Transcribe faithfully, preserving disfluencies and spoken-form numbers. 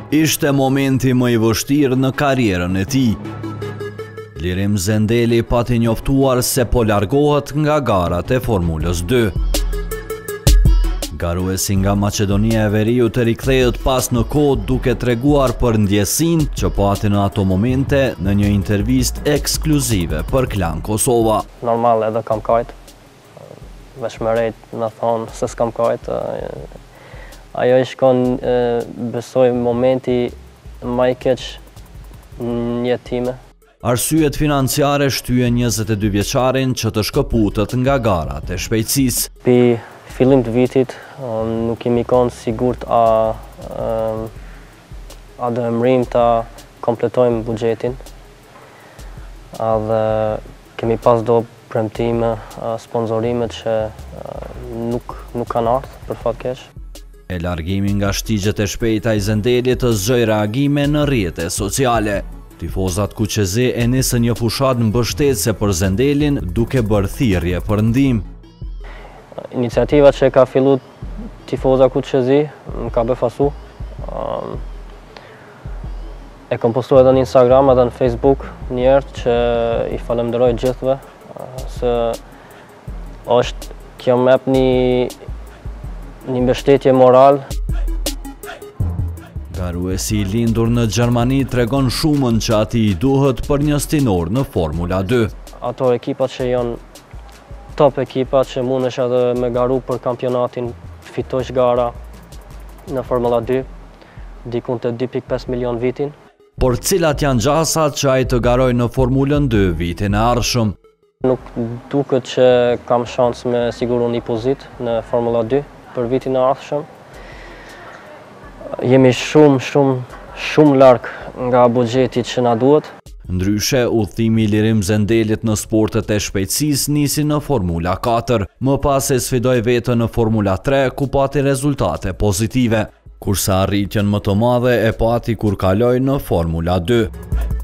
Ishte momenti më i vështirë në karrierën e tij. Lirim Zendeli pati njoftuar se po largohet nga garat e Formulës dy. Garuesi nga Maqedonia e Veriut të rikthehet pas në kohë duke treguar për ndjesinë që pati në ato momente në një intervistë ekskluzive për Klan Kosova. Normal edhe kam kajt. Vesh më rejt në thonë se s'kam kajt. Ajo i shkon, besoj, momenti më i keq në jetë time. Arsyet financiare shtyen njëzet e dy vjeçarin që të shkëputët nga garat e shpejtësisë. Pi fillim të vitit nuk kemi qenë sigurt a a do emrim të kompletojmë buxhetin. Edhe kemi pas do premtime, sponsorime që nuk nuk kanë ardhur për fat keq. E largimi nga shtigjet e shpejta i Zendelit të zgjoi reagime në rrjetet sociale. Tifozat kuqezi e nisën një fushat mbështetëse për Zendelin duke bërë thirrje për ndihmë. Iniciativa që ka fillu tifoza kuqezi më ka befasu. E kam postuar edhe në Instagram edhe në Facebook njerë që i falemderoj gjithve se është kjo më jep një një mbështetje moral. Garuesi i lindur në Gjermani tregon shumën që ati i duhet për një stinor në Formula dy. Ato ekipat që janë top ekipat që mundesh edhe me garu për kampionatin, fitosh gara në Formula dy, dikun të dy pikë pesë milion vitin. Por cilat janë gjasat që ai të garoj në Formulën dy vitin e ardhshëm? Nuk duket që kam shans me siguru një pozit në Formula dy për vitin e ardhshëm. Jemi shumë, shumë, shumë larg nga buxheti që na duhet. Ndryshe, udhëtimi i Lirim Zendelit në sportet e shpejtësisë nisi në Formula katër, më pas e sfidoi veten në Formula tre ku pati rezultate pozitive, kurse arritjen më të madhe e pati kur kaloi në Formula dy.